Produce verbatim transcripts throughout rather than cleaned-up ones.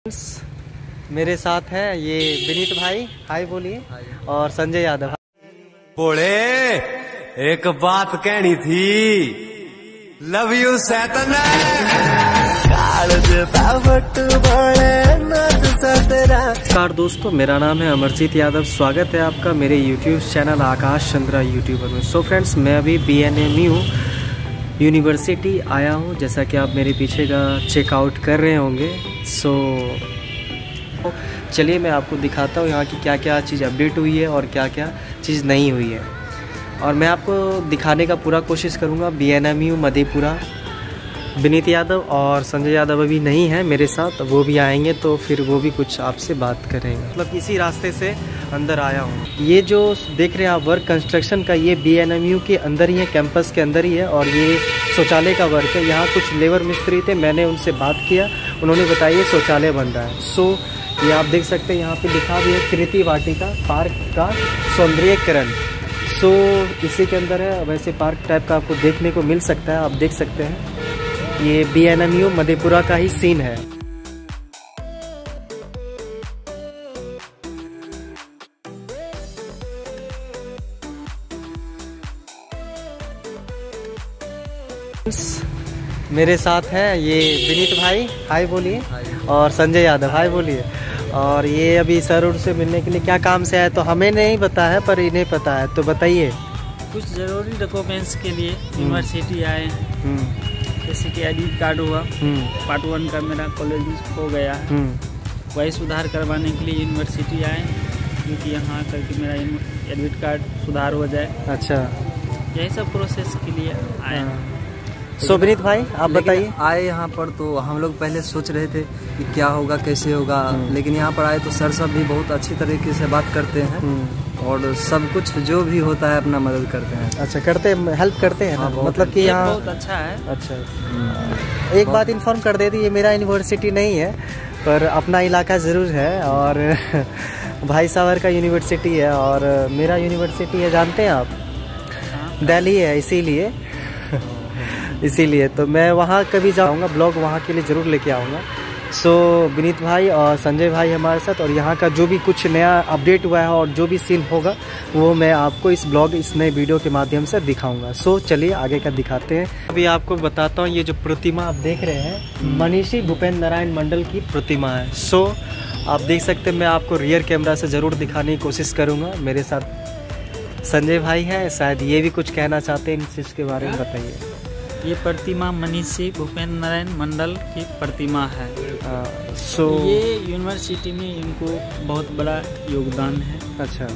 मेरे साथ है ये विनीत भाई, हाय बोलिए, और संजय यादव। बोले एक बात कहनी थी, लव यू सैतन। नमस्कार दोस्तों, मेरा नाम है अमरजीत यादव। स्वागत है आपका मेरे YouTube channel Akash Chandra YouTuber में। सो फ्रेंड्स, मैं अभी B N M U university आया हूँ, जैसा कि आप मेरे पीछे का चेकआउट कर रहे होंगे। सो चलिए मैं आपको दिखाता हूँ यहाँ की क्या क्या चीज़ अपडेट हुई है और क्या क्या चीज़ नहीं हुई है, और मैं आपको दिखाने का पूरा कोशिश करूँगा। B N M U Madhepura Vineet Yadav और संजय यादव अभी नहीं है मेरे साथ, वो भी आएंगे तो फिर वो भी कुछ आपसे बात करेंगे। मतलब इसी रास्ते से अंदर आया हूँ। ये जो देख रहे हैं आप वर्क कंस्ट्रक्शन का, ये बी एन एम यू के अंदर ही है, कैंपस के अंदर ही है, और ये शौचालय का वर्क है। यहाँ कुछ लेबर मिस्त्री थे, मैंने उनसे बात किया, उन्होंने बताया शौचालय बन रहा है। सो ये आप देख सकते हैं, यहाँ पे लिखा भी है कृति वाटिका पार्क का सौंदर्यीकरण। सो इसी के अंदर है, वैसे पार्क टाइप का आपको देखने को मिल सकता है, आप देख सकते हैं। ये B N M U Madhepura का ही सीन है। मेरे साथ है ये विनीत भाई, हाय बोलिए, और संजय यादव, हाय बोलिए। और ये अभी सर उर से मिलने के लिए क्या काम से आए तो हमें नहीं पता है, पर इन्हें पता है, तो बताइए। कुछ ज़रूरी डॉक्यूमेंट्स के लिए यूनिवर्सिटी आए हैं, जैसे कि आई डी कार्ड हुआ, पार्ट वन का मेरा कॉलेज हो गया है, वही सुधार करवाने के लिए यूनिवर्सिटी आए, क्योंकि यहाँ करके मेरा एडमिट कार्ड सुधार हो जाए। अच्छा, यही सब प्रोसेस के लिए आए हैं। सो विनीत भाई आप बताइए। आए यहाँ पर तो हम लोग पहले सोच रहे थे कि क्या होगा कैसे होगा, लेकिन यहाँ पर आए तो सर सब भी बहुत अच्छी तरीके से बात करते हैं और सब कुछ जो भी होता है अपना मदद करते हैं। अच्छा, करते हैं, हेल्प करते हैं ना, मतलब कि यहाँ बहुत अच्छा है। अच्छा, एक बात इन्फॉर्म कर देती, ये मेरा यूनिवर्सिटी नहीं है, पर अपना इलाका ज़रूर है, और भाई सावर का यूनिवर्सिटी है, और मेरा यूनिवर्सिटी है, जानते हैं आप, दिल्ली है, इसीलिए इसीलिए तो मैं वहाँ कभी जाऊँगा, ब्लॉग वहाँ के लिए ज़रूर लेके आऊँगा। सो so, विनीत भाई और संजय भाई हमारे साथ, और यहाँ का जो भी कुछ नया अपडेट हुआ है और जो भी सीन होगा वो मैं आपको इस ब्लॉग, इस नए वीडियो के माध्यम से दिखाऊंगा। सो so, चलिए आगे का दिखाते हैं। अभी आपको बताता हूँ, ये जो प्रतिमा आप देख रहे हैं मनीषी भूपेंद्र नारायण मंडल की प्रतिमा है। सो so, आप देख सकते हैं, मैं आपको रियर कैमरा से ज़रूर दिखाने की कोशिश करूँगा। मेरे साथ संजय भाई हैं, शायद ये भी कुछ कहना चाहते हैं, इन चीज़ के बारे में बताइए। ये प्रतिमा मनीषी भूपेंद्र नारायण मंडल की प्रतिमा है। आ, सो ये यूनिवर्सिटी में इनको बहुत बड़ा योगदान है। अच्छा,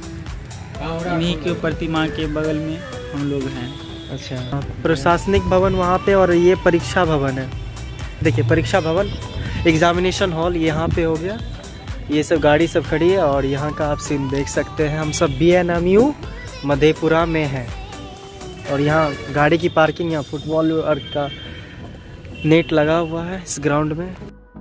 इन्हीं के प्रतिमा के बगल में हम लोग हैं। अच्छा, प्रशासनिक भवन वहाँ पे, और ये परीक्षा भवन है। देखिए परीक्षा भवन, एग्जामिनेशन हॉल यहाँ पे हो गया। ये सब गाड़ी सब खड़ी है, और यहाँ का आप सीन देख सकते हैं। हम सब B N M U Madhepura में हैं, और यहाँ गाड़ी की पार्किंग, यहाँ फुटबॉल वर्क का नेट लगा हुआ है इस ग्राउंड में।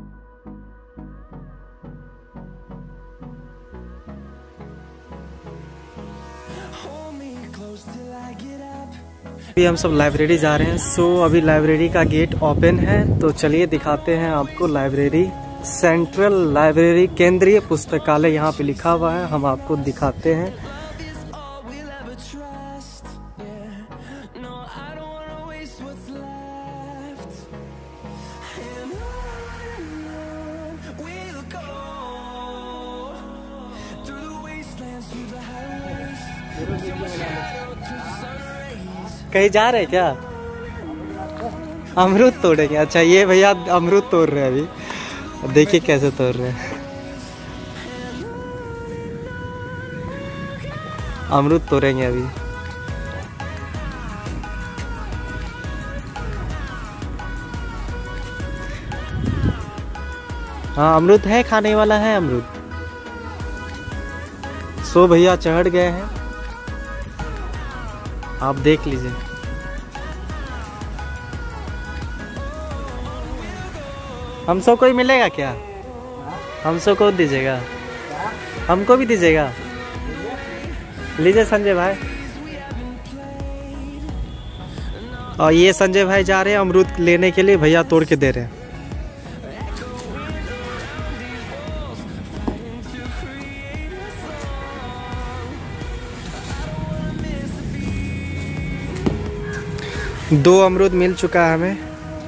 अभी हम सब लाइब्रेरी जा रहे हैं। सो अभी लाइब्रेरी का गेट ओपन है, तो चलिए दिखाते हैं आपको लाइब्रेरी। सेंट्रल लाइब्रेरी, केंद्रीय पुस्तकालय यहाँ पे लिखा हुआ है, हम आपको दिखाते हैं। कहीं जा रहे क्या? अमरूद तोड़ेंगे। अच्छा, ये भैया अमरूद तोड़ रहे हैं अभी, देखिए कैसे तोड़ रहे हैं। अमरूद तोड़ेंगे अभी। हाँ, अमरूद है, खाने वाला है अमरूद। सो भैया चढ़ गए हैं, आप देख लीजिए। हम सब को ही मिलेगा क्या? हम सब को दीजिएगा, हमको भी दीजिएगा। लीजिए संजय भाई। और ये संजय भाई जा रहे हैं अमरूद लेने के लिए, भैया तोड़ के दे रहे हैं। दो अमरूद मिल चुका है हमें।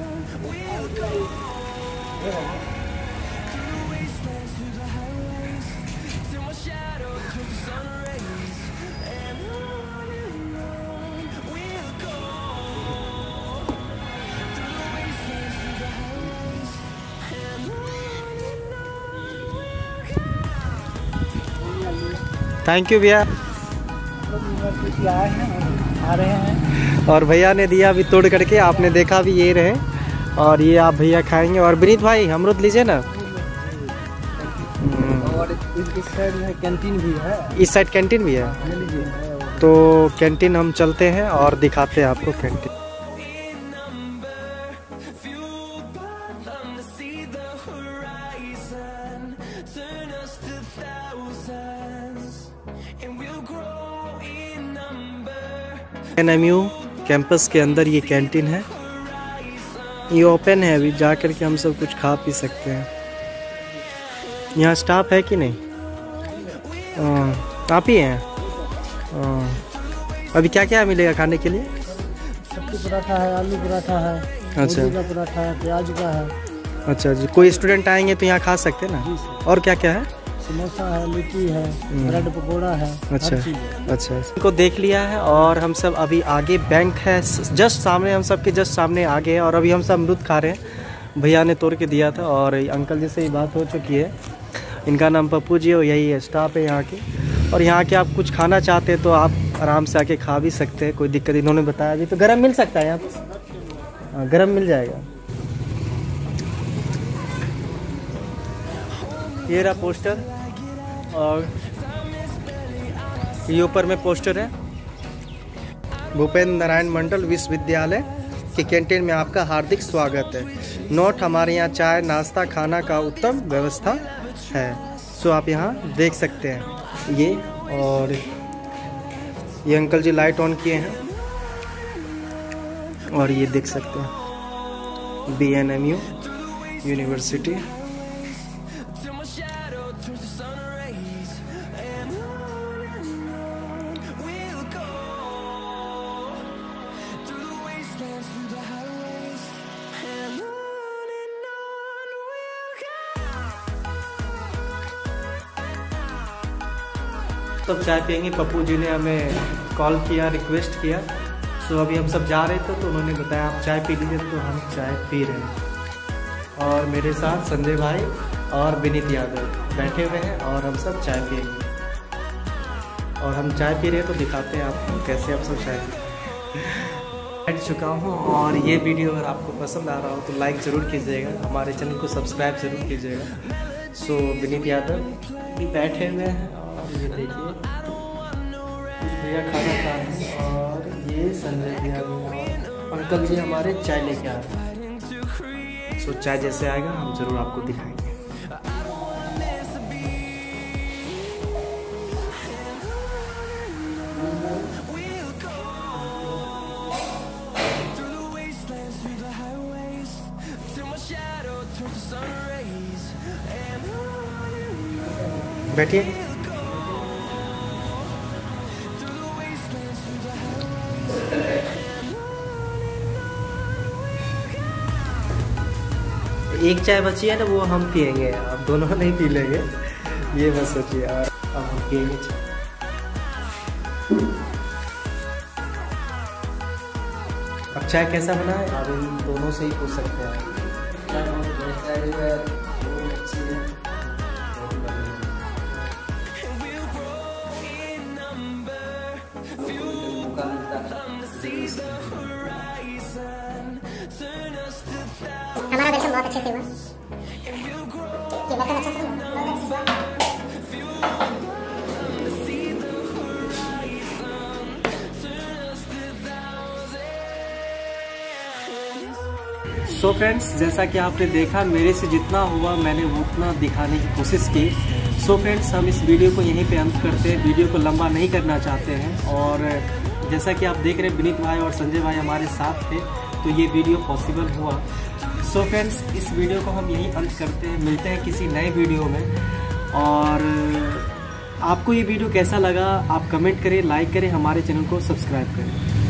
थैंक यू भैया। आ रहे हैं और भैया ने दिया अभी तोड़ करके, आपने देखा भी ये रहे, और ये आप भैया खाएंगे। और विनीत भाई अमरूद लीजिए ना। और इस साइड में कैंटीन भी है। इस साइड कैंटीन भी है, तो कैंटीन हम चलते हैं और दिखाते हैं आपको canteen. N M U campus के अंदर ये कैंटीन है, ये ओपन है, अभी जा कर के हम सब कुछ खा पी सकते हैं। यहाँ स्टाफ है कि नहीं? आ, आप ही हैं? आ, अभी क्या क्या मिलेगा खाने के लिए? सब्जी पराठा है, आलू पराठा है, अच्छा का पराठा है, प्याज का है। अच्छा जी, कोई स्टूडेंट आएंगे तो यहाँ खा सकते हैं ना? और क्या क्या है? समोसा है, लिट्टी है, ब्रेड पकौड़ा है। अच्छा अच्छा, इनको देख लिया है। और हम सब अभी आगे बैंक है जस्ट सामने, हम सब के जस्ट सामने आगे है। और अभी हम सब अमरूद खा रहे हैं, भैया ने तोड़ के दिया था। और अंकल जी से ही बात हो चुकी है, इनका नाम पप्पू जी है, यही है स्टाफ है यहाँ के। और यहाँ के आप कुछ खाना चाहते हैं तो आप आराम से आके खा भी सकते हैं, कोई दिक्कत। इन्होंने बताया अभी तो गर्म मिल सकता है यहाँ पर, हाँ गर्म मिल जाएगा। ये रहा पोस्टर, और ये ऊपर में पोस्टर है, भूपेंद्र नारायण मंडल विश्वविद्यालय की कैंटीन में आपका हार्दिक स्वागत है। नोट, हमारे यहाँ चाय नाश्ता खाना का उत्तम व्यवस्था है। सो आप यहाँ देख सकते हैं ये। और ये अंकल जी लाइट ऑन किए हैं, और ये देख सकते हैं B N M U university. सब चाय पियेंगे। पप्पू जी ने हमें कॉल किया, रिक्वेस्ट किया। सो अभी हम सब जा रहे थे तो उन्होंने बताया आप चाय पी लीजिए, तो हम चाय पी रहे हैं। और मेरे साथ संजय भाई और विनीत यादव बैठे हुए हैं, और हम सब चाय पियेंगे। और हम चाय पी रहे हैं तो दिखाते हैं आपको कैसे आप सब चाय बैठ चुका हूँ। और ये वीडियो अगर आपको पसंद आ रहा हो तो लाइक ज़रूर कीजिएगा, हमारे चैनल को सब्सक्राइब ज़रूर कीजिएगा। सो विनीत यादव भी बैठे हुए हैं, और ये देखिए भैया खाना खा रहे हैं, और ये संजय भैया और अंकल जी हमारे चाय लेके आ रहे हैं। सो चाय जैसे आएगा हम ज़रूर आपको दिखाएंगे। बैठिए। एक चाय बची है ना, वो हम पियेंगे, अब दोनों नहीं पी लेंगे, ये बस सोचिए। और अब हम पियेंगे चाय। अब चाय कैसा बना है आप इन दोनों से ही पूछ सकते हैं। हमारा दर्शन बहुत अच्छे से हुआ, ये दर्शन अच्छा से हुआ, बहुत अच्छे से हुआ। सो फ्रेंड्स, जैसा कि आपने देखा, मेरे से जितना हुआ मैंने उतना दिखाने की कोशिश की। सो फ्रेंड्स, हम इस वीडियो को यहीं पे अंत करते हैं, वीडियो को लंबा नहीं करना चाहते हैं। और जैसा कि आप देख रहे हैं विनीत भाई और संजय भाई हमारे साथ थे, तो ये वीडियो पॉसिबल हुआ। सो फ्रेंड्स, इस वीडियो को हम यहीं अंत करते हैं, मिलते हैं किसी नए वीडियो में। और आपको ये वीडियो कैसा लगा आप कमेंट करें, लाइक करें, हमारे चैनल को सब्सक्राइब करें।